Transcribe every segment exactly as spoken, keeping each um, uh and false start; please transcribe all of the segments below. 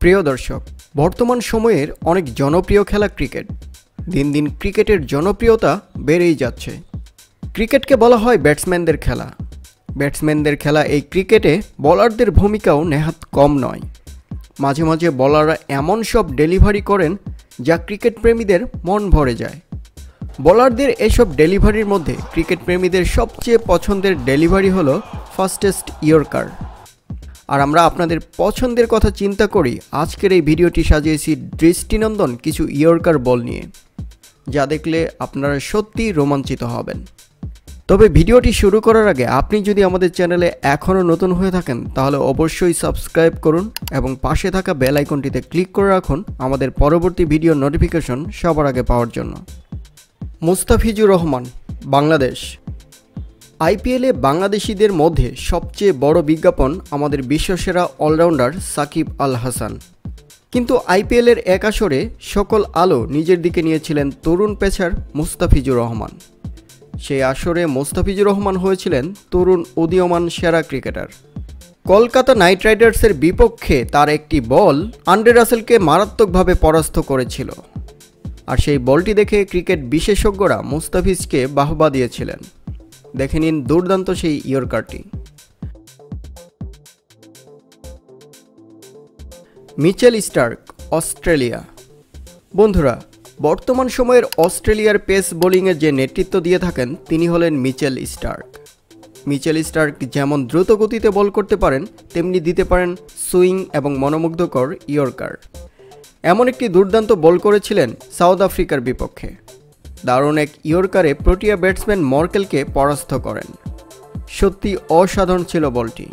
প্রিয় দর্শক, বর্তমান সময়ের অনেক জনপ্রিয় খেলা ক্রিকেট। দিন দিন ক্রিকেটের জনপ্রিয়তা বেড়েই যাচ্ছে। ক্রিকেটকে বলা হয় ব্যাটসম্যানদের খেলা। ব্যাটসম্যানদের খেলা এই ক্রিকেটে বলারদের ভূমিকাও নেহাত কম নয়। মাঝে মাঝে বলাররা এমন সব ডেলিভারি করেন যা ক্রিকেট প্রেমীদের মন ভরে যায়। বলারদের এসব ডেলিভারির মধ্যে ক্রিকেট প্রেমীদের সবচেয়ে পছন্দের ডেলিভারি হলো ফাস্টেস্ট ইয়র্কার। আর আমরা আপনাদের পছন্দের কথা চিন্তা করি আজকের এই ভিডিওটি সাজিয়েছি দৃষ্টিনন্দন কিছু ইয়র্কার বল নিয়ে, যা দেখলে আপনারা সত্যিই রোমাঞ্চিত হবেন। তবে ভিডিওটি শুরু করার আগে আপনি যদি আমাদের চ্যানেলে এখনও নতুন হয়ে থাকেন তাহলে অবশ্যই সাবস্ক্রাইব করুন এবং পাশে থাকা বেল আইকনটিতে ক্লিক করে রাখুন আমাদের পরবর্তী ভিডিও নোটিফিকেশন সবার আগে পাওয়ার জন্য। মুস্তাফিজুর রহমান, বাংলাদেশ। আইপিএলে বাংলাদেশিদের মধ্যে সবচেয়ে বড় বিজ্ঞাপন আমাদের বিশ্বসেরা অলরাউন্ডার সাকিব আল হাসান। কিন্তু আইপিএলের এক আসরে সকল আলো নিজের দিকে নিয়েছিলেন তরুণ পেসার মুস্তাফিজুর রহমান। সেই আসরে মুস্তাফিজুর রহমান হয়েছিলেন তরুণ উদীয়মান সেরা ক্রিকেটার। কলকাতা নাইট রাইডার্সের বিপক্ষে তার একটি বল আন্দ্রে রাসেলকে মারাত্মকভাবে পরাস্ত করেছিল। আর সেই বলটি দেখে ক্রিকেট বিশেষজ্ঞরা মুস্তাফিজকে বাহবা দিয়েছিলেন। দেখে নিন দুর্দান্ত সেই ইয়র্কারটি। Mitchell Starc, Australia. বন্ধুরা, বর্তমান সময়ের অস্ট্রেলিয়ার পেস বোলিংয়ের যে নেতৃত্ব দিয়ে থাকেন তিনি হলেন মিচেল স্টার্ক। মিচেল স্টার্ক যেমন দ্রুত গতিতে বল করতে পারেন তেমনি দিতে পারেন সুইং এবং মনোমুগ্ধকর ইয়র্কার। এমন একটি দুর্দান্ত বল করেছিলেন সাউথ আফ্রিকার বিপক্ষে। দারুণ এক ইয়র্কারে প্রোটিয়া ব্যাটসম্যান মর্কেলকে পরাস্ত করেন। সত্যি অসাধারণ ছিল বলটি।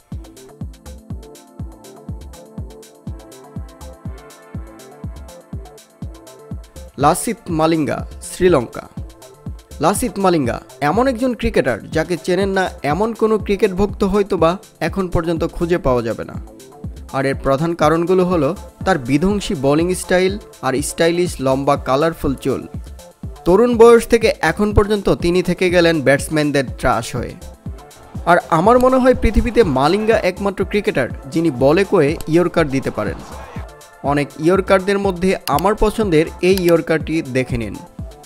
লাসিথ মালিঙ্গা, শ্রীলঙ্কা। লাসিথ মালিঙ্গা এমন একজন ক্রিকেটার যাকে চেনেন না এমন কোনো ক্রিকেট ভক্ত হয়তো বা এখন পর্যন্ত খুঁজে পাওয়া যাবে না। আর এর প্রধান কারণগুলো হলো তার বিধ্বংসী বোলিং স্টাইল আর স্টাইলিশ লম্বা কালারফুল চুল। তরুণ বয়স থেকে এখন পর্যন্ত তিনি থেকে গেলেন ব্যাটসম্যানদের ত্রাস হয়ে। আর আমার মনে হয় পৃথিবীতে মালিঙ্গা একমাত্র ক্রিকেটার যিনি বলে কয়ে ইয়র্কার দিতে পারেন। অনেক ইয়র্কারদের মধ্যে আমার পছন্দের এই ইয়র্কারটি দেখে নিন।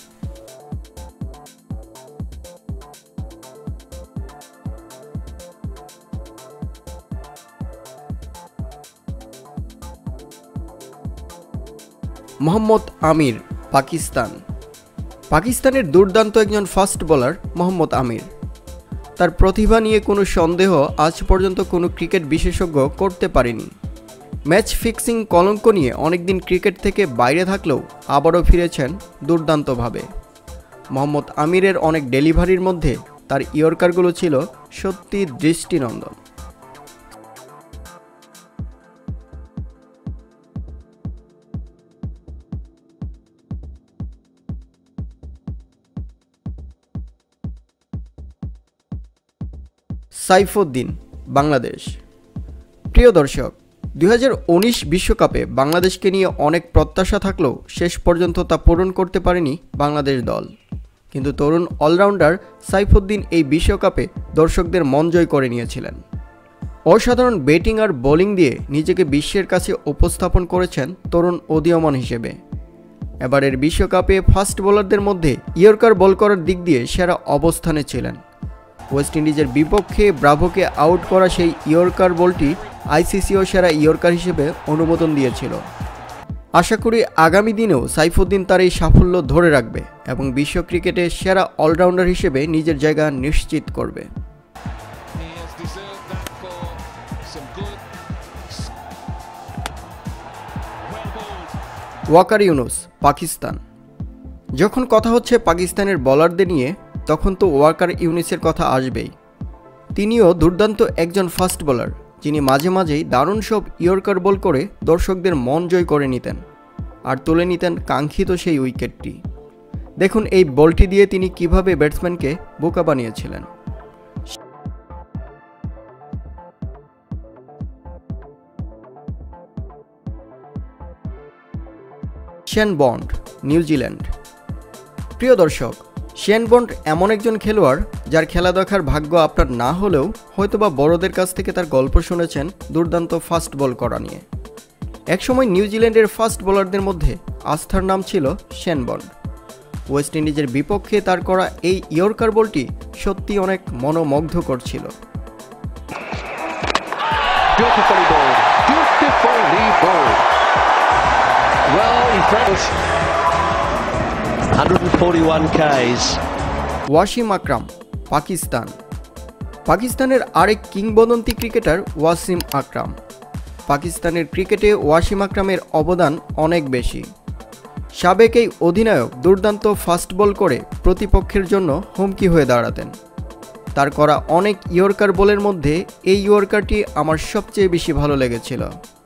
মোহাম্মদ আমির, পাকিস্তান। পাকিস্তানের দুর্দান্ত একজন ফাস্ট বোলার মোহাম্মদ আমির। তার প্রতিভা নিয়ে কোনো সন্দেহ আজ পর্যন্ত কোনো ক্রিকেট বিশেষজ্ঞ করতে পারেনি। ম্যাচ ফিক্সিং কলঙ্ক নিয়ে অনেকদিন ক্রিকেট থেকে বাইরে থাকলেও আবারও ফিরেছেন দুর্দান্তভাবে। মোহাম্মদ আমিরের অনেক ডেলিভারির মধ্যে তার ইয়র্কারগুলো ছিল সত্যি দৃষ্টিনন্দন। সাইফুদ্দিন, বাংলাদেশ। প্রিয় দর্শক, দুই হাজার উনিশ বিশ্বকাপে বাংলাদেশকে নিয়ে অনেক প্রত্যাশা থাকলেও শেষ পর্যন্ত তা পূরণ করতে পারেনি বাংলাদেশ দল। কিন্তু তরুণ অলরাউন্ডার সাইফুদ্দিন এই বিশ্বকাপে দর্শকদের মন জয় করে নিয়েছিলেন। অসাধারণ ব্যাটিং আর বোলিং দিয়ে নিজেকে বিশ্বের কাছে উপস্থাপন করেছেন তরুণ উদীয়মান হিসেবে। এবারের বিশ্বকাপে ফাস্ট বোলারদের মধ্যে ইয়র্কার বল করার দিক দিয়ে সেরা অবস্থানে ছিলেন। ওয়েস্ট ইন্ডিজের বিপক্ষে ব্রাভোকে আউট করা সেই ইয়র্কার বলটি আইসিসিও সেরা ইয়র্কার হিসেবে অনুমোদন দিয়েছিল। আশা করি আগামী দিনেও সাইফুদ্দিন তার এই সাফল্য ধরে রাখবে এবং বিশ্ব ক্রিকেটে সেরা অলরাউন্ডার হিসেবে নিজের জায়গা নিশ্চিত করবে। ওয়াকার ইউনুস, পাকিস্তান। যখন কথা হচ্ছে পাকিস্তানের বোলারদের নিয়ে তখন তো ওয়াকার ইউনুসের কথা আসবেই। তিনিও দুর্দান্ত একজন ফাস্ট বোলার যিনি মাঝে মাঝেই দারুণ সব ইয়র্কার বল করে দর্শকদের মন জয় করে নিতেন আর তুলে নিতেন কাঙ্ক্ষিত সেই উইকেটটি। দেখুন এই বলটি দিয়ে তিনি কিভাবে ব্যাটসম্যানকে বোকা বানিয়েছিলেন। Shane Bond, New Zealand. প্রিয় দর্শক, শেন বন্ড এমন একজন খেলোয়াড় যার খেলা দেখার ভাগ্য আপনার না হলেও হয়তোবা বড়দের কাছ থেকে তার গল্প শুনেছেন দুর্দান্ত ফাস্ট বল করা নিয়ে। একসময় নিউজিল্যান্ডের ফাস্ট বোলারদের মধ্যে আস্থার নাম ছিল শেন বন্ড। ওয়েস্ট ইন্ডিজের বিপক্ষে তার করা এই ইয়র্কার বলটি সত্যি অনেক মনোমুগ্ধকর ছিল। ওয়াসিম আকরাম, পাকিস্তান। পাকিস্তানের আরেক কিংবদন্তি ক্রিকেটার ওয়াসিম আকরাম। পাকিস্তানের ক্রিকেটে ওয়াসিম আকরামের অবদান অনেক বেশি। সাবেক এই অধিনায়ক দুর্দান্ত ফাস্ট বল করে প্রতিপক্ষের জন্য হুমকি হয়ে দাঁড়াতেন। তার করা অনেক ইয়র্কার বলের মধ্যে এই ইয়র্কারটি আমার সবচেয়ে বেশি ভালো লেগেছিল।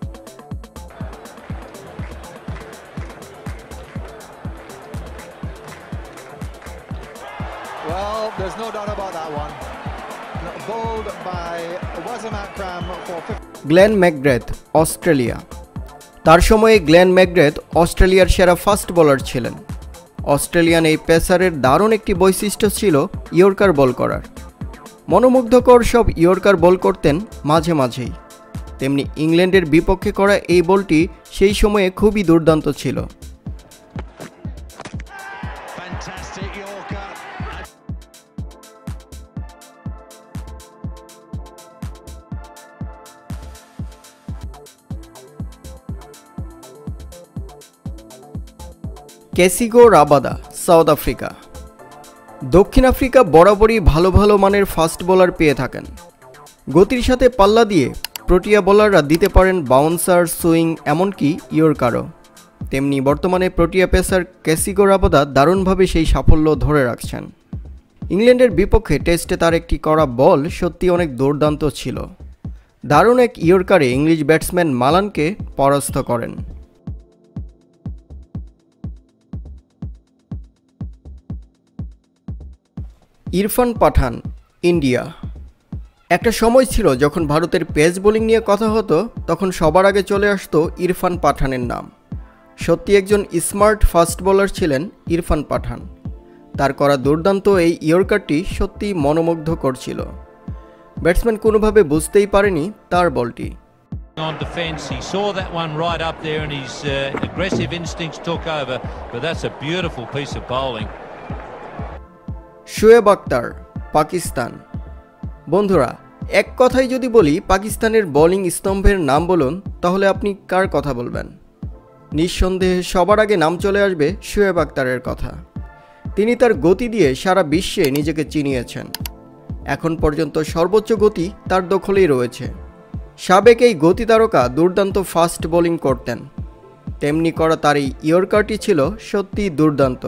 Well, there's no doubt about that one. Bowled by Wasim Akram for Glenn McGrath, Australia. তার সময়ে গ্লেন ম্যাকগ্রেথ অস্ট্রেলিয়ার সেরা ফাস্ট বোলার ছিলেন। অস্ট্রেলিয়ান এই পেসারের দারুণ একটি বৈশিষ্ট্য ছিল ইয়র্কার বল করার। মনোমুগ্ধকর সব ইয়র্কার বল করতেন মাঝে মাঝেই। তেমনি ইংল্যান্ডের বিপক্ষে করা এই বলটি সেই সময়ে খুবই দুর্দান্ত ছিল। Kagiso Rabada, South Africa. দক্ষিণ আফ্রিকা বরাবরই ভালো ভালো মানের ফাস্ট বোলার পেয়ে থাকেন। গতির সাথে পাল্লা দিয়ে প্রোটিয়া বোলাররা দিতে পারেন বাউন্সার, সুইং, এমনকি ইয়র্কারও। তেমনি বর্তমানে প্রোটিয়া পেসার ক্যাসিগো রাবাদা দারুণভাবে সেই সাফল্য ধরে রাখছেন। ইংল্যান্ডের বিপক্ষে টেস্টে তার একটি করা বল সত্যি অনেক দুর্দান্ত ছিল। দারুণ এক ইয়র্কারে ইংলিশ ব্যাটসম্যান মালানকে পরাস্ত করেন। ইরফান পাঠান, ইন্ডিয়া। একটা সময় ছিল যখন ভারতের পেস বোলিং নিয়ে কথা হতো, তখন সবার আগে চলে আসতো ইরফান পাঠানের নাম। সত্যি একজন স্মার্ট ফাস্ট বোলার ছিলেন ইরফান পাঠান। তার করা দুর্দান্ত এই ইয়র্কারটি সত্যি মনোমুগ্ধকর ছিল। ব্যাটসম্যান কোনোভাবে বুঝতেই পারেনি তার বলটি। On defence, he saw that one right up there and his uh, aggressive instincts took over, but that's a beautiful piece of bowling. Shoaib Akhtar, Pakistan. বন্ধুরা, এক কথায় যদি বলি পাকিস্তানের বোলিং স্তম্ভের নাম বলুন, তাহলে আপনি কার কথা বলবেন? নিঃসন্দেহে সবার আগে নাম চলে আসবে শোয়েব আখতারের কথা। তিনি তার গতি দিয়ে সারা বিশ্বে নিজেকে চিনিয়েছেন। এখন পর্যন্ত সর্বোচ্চ গতি তার দখলেই রয়েছে। সাবেক এই গতি তারকা দুর্দান্ত ফাস্ট বোলিং করতেন। তেমনি করা তার এই ইয়র্কারটি ছিল সত্যি দুর্দান্ত।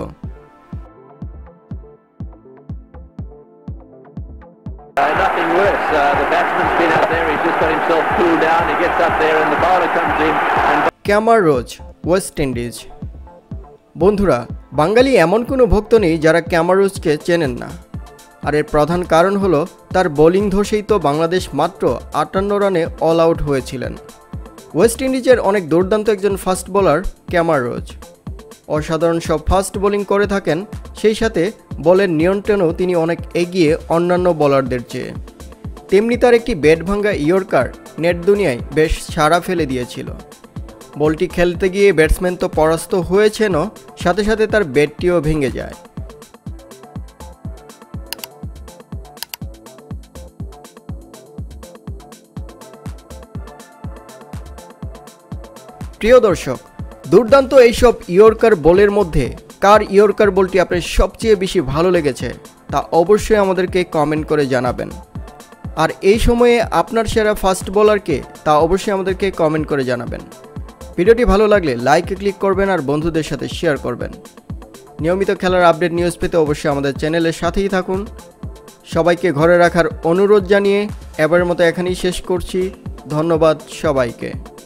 Uh, nothing worse. Uh, the batsman's been up there. He's just got himself cooled down. He gets up there and the bowler comes in. And Kemar Roach, West Indies. বন্ধুরা, বাঙালি এমন কোনো ভক্ত নেই যারা ক্যামার রোচকে চেনেন না। আর এর প্রধান কারণ হলো তার বোলিং ধসেই তো বাংলাদেশ মাত্র আটান্ন রানে অল আউট হয়েছিলেন। ওয়েস্ট ইন্ডিজের অনেক দুর্দান্ত একজন ফাস্ট বোলার ক্যামার রোচ। অসাধারণ সব ফাস্ট বোলিং করে থাকেন, সেই সাথে বলের নিয়ন্ত্রণেও তিনি অনেক এগিয়ে অন্যান্য বোলারদের চেয়ে। তেমনি তার একটি ব্যাট ভাঙ্গা ইয়র্কার নেট দুনিয়ায় বেশ সাড়া ফেলে দিয়েছিল। বলটি খেলতে গিয়ে ব্যাটসম্যান তো পরাস্ত হয়েছেনও, সাথে সাথে তার ব্যাটটিও ভেঙে যায়। প্রিয় দর্শক, দুর্দান্ত এইসব ইয়র্কার বলের মধ্যে কার ইয়র্কার বলটি আপনার সবচেয়ে বেশি ভালো লেগেছে তা অবশ্যই আমাদেরকে কমেন্ট করে জানাবেন। আর এই সময়ে আপনার সেরা ফাস্ট বোলারকে তা অবশ্যই আমাদেরকে কমেন্ট করে জানাবেন। ভিডিওটি ভালো লাগলে লাইকে ক্লিক করবেন আর বন্ধুদের সাথে শেয়ার করবেন। নিয়মিত খেলার আপডেট নিউজ পেতে অবশ্যই আমাদের চ্যানেলের সাথেই থাকুন। সবাইকে ঘরে রাখার অনুরোধ জানিয়ে এবারের মতো এখানেই শেষ করছি। ধন্যবাদ সবাইকে।